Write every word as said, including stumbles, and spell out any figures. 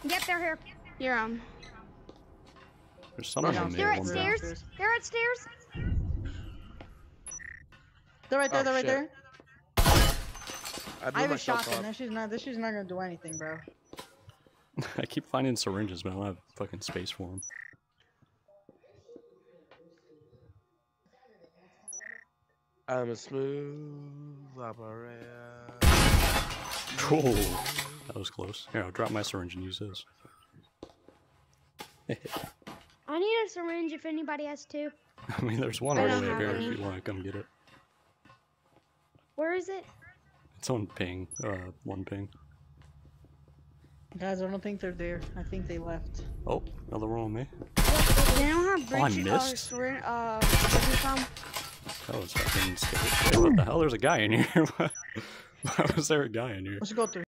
Yep, they're here. You're um. There's someone in They're there. at stairs. They're at stairs. They're right there. Oh, they're right shit. there. I, I have a myself shotgun. up. That shit's not. This shit's not gonna do anything, bro. I keep finding syringes, but I don't have fucking space for them. I'm a smooth operator. Cool. That was close. Here, I'll drop my syringe and use this. I need a syringe if anybody has two. I mean, there's one I all the don't way up have here any. if you want to come get it. Where is it? It's on ping. Uh, one ping. Guys, I don't think they're there. I think they left. Oh, another one on me. They don't have Oh, I bridge, missed? Uh, syringe, uh, what's it called? That was fucking scary. Wait, what the hell? There's a guy in here. Why was there a guy in here? Let's go through.